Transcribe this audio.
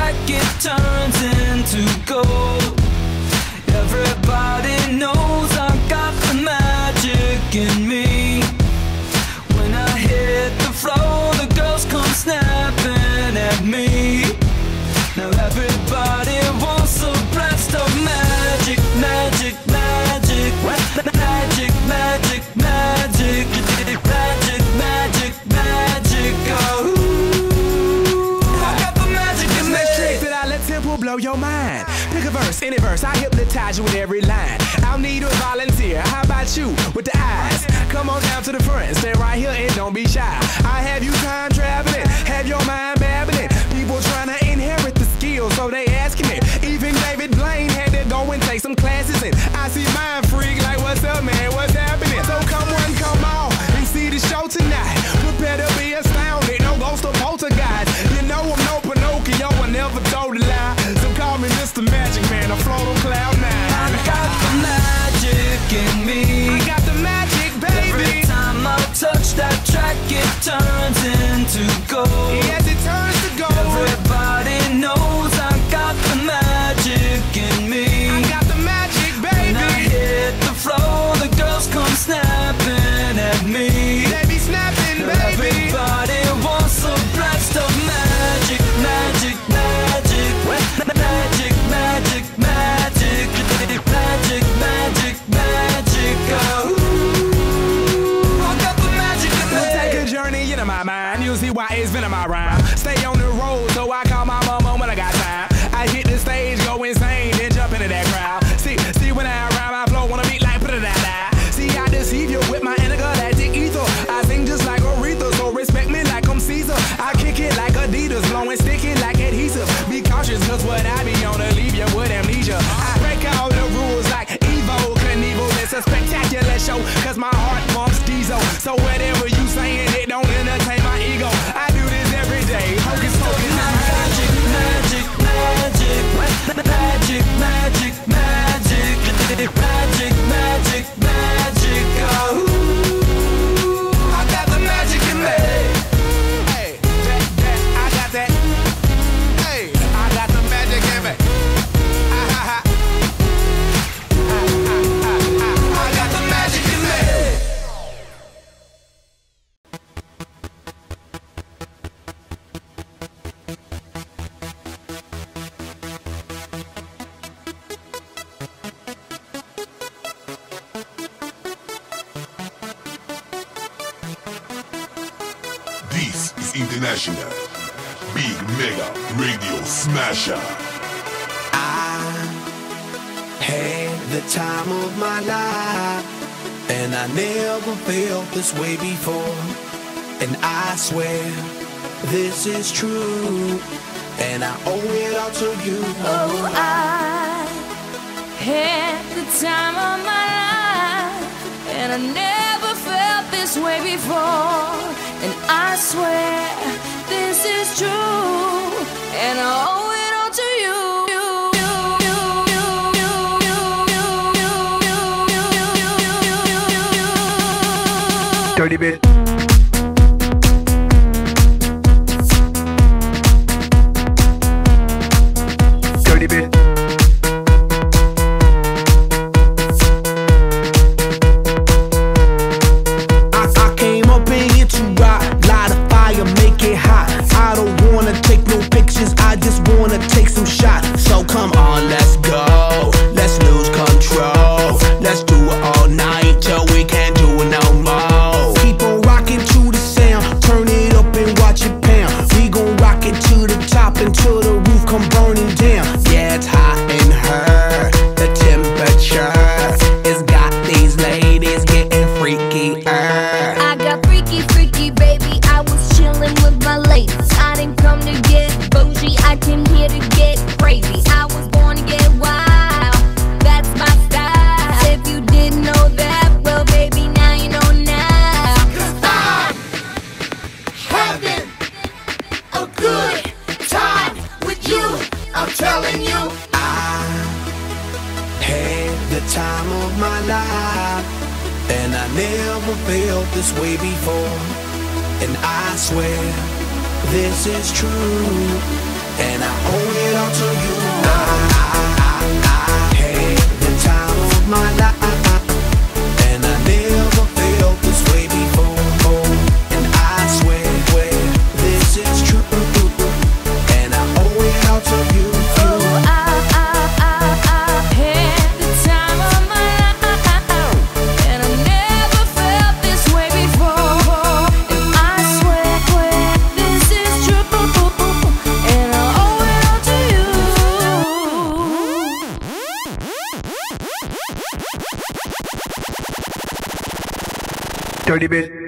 track, it turns into gold. Everybody knows I got the magic in me. When I hit the floor, the girls come snapping at me. Now everybody wants a blast of magic, magic, magic, magic, magic, magic, magic, magic, magic, oh. I got the magic in me. Trick that I let Temple blow your mind. Pick a verse, any verse, I hypnotize you with every line. I'll need a volunteer, how about you with the eyes? Come on down to the front, stay right here and don't be shy. I have you time traveling, have your mind babbling. People trying to inherit the skills, so they asking it. Even David Blaine had to go and take some classes in. I see mind freak like, what's up, man, what's happening? So come on, come on, and see the show tonight. Prepare to be astounded, no ghost or poltergeist. You know I'm no Pinocchio, I never told a lie. So call me Mr. Magic Man, I float on cloud nine. I got the magic in me. I got the magic, baby. Every time I touch that track, it turns into gold. Yes, it turns to gold. Everybody knows I got the magic in me. I got the magic, baby. When I hit the floor, the girls come snapping at me. They be snapping, baby. Everybody wants a blast of magic, magic, magic, magic, magic, magic, magic, magic, magic, oh. I got the magic in me. Take a journey into my mind, you'll see why it's been in my rhyme. Stay on the road, so I call my mama when I got time. I hit the stage, go insane, then jump into that crowd. See when I rhyme, I flow, wanna beat like da-da-da. See, I deceive you with my intergalactic ether. I sing just like Aretha, so respect me like I'm Caesar. I kick it like Adidas, blowing sticky like adhesive. Be cautious, cause what I be on to leave you with amnesia. I break all the rules like Evo Knievel. It's a spectacular show, cause my heart pumps diesel. So whatever you saying, it don't entertain my ego. I do this every day, hocus pocus. Magic, magic, magic, magic, magic, magic, magic, magic, magic, oh. I got the magic in me. Hey, I got that. Hey, I got the magic in me. I got the magic in me. This is International Big Mega Radio Smasher. Had the time of my life, and I never felt this way before. And I swear this is true, and I owe it all to you. Oh, I had the time of my life, and I never felt this way before. And I swear this is true, and I owe it all to you. Dirty bit. Dirty bit. I came up in here to rock, light a fire, make it hot. I don't wanna take no pictures, I just wanna take some shots. So come on, let's go, let's lose control. Let's do it all night till we can't do it no more. Keep on rocking to the sound, turn it up and watch it pound. We gon' rock it to the top until the roof come burning down. Yeah, it's hot in her, the temperature has got these ladies getting freaky. I got freaky, freaky, baby. I was chillin' with my ladies. I didn't come to get bougie, I came here to get crazy. I was born to get wild, that's my style. If you didn't know that, well, baby, now you know now. 'Cause I'm having a good time with you, I'm telling you. I had the time of my life, and I never felt this way before. And I swear this is true, and I owe it all to you. I had the time of my life, and I never felt this way before. And I swear this is true, and I owe it all to you. Dirty bit.